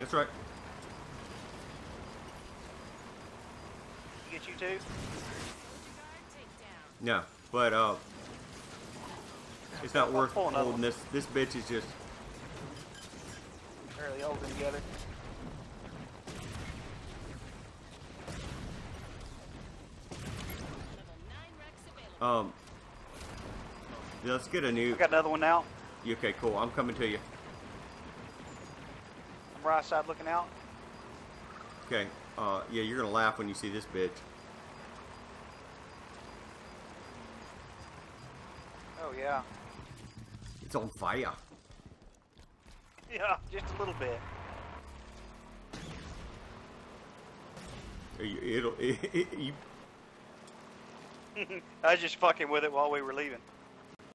That's right. Get you too? Yeah, but it's not worth pull another holding this. This bitch is just. Barely holding together. Yeah, let's get a new. I got another one now. Okay, cool. I'm coming to you. I'm right side looking out. Okay. Yeah, you're gonna laugh when you see this bitch. Oh yeah. It's on fire. Yeah, just a little bit. You. I was just fucking with it while we were leaving.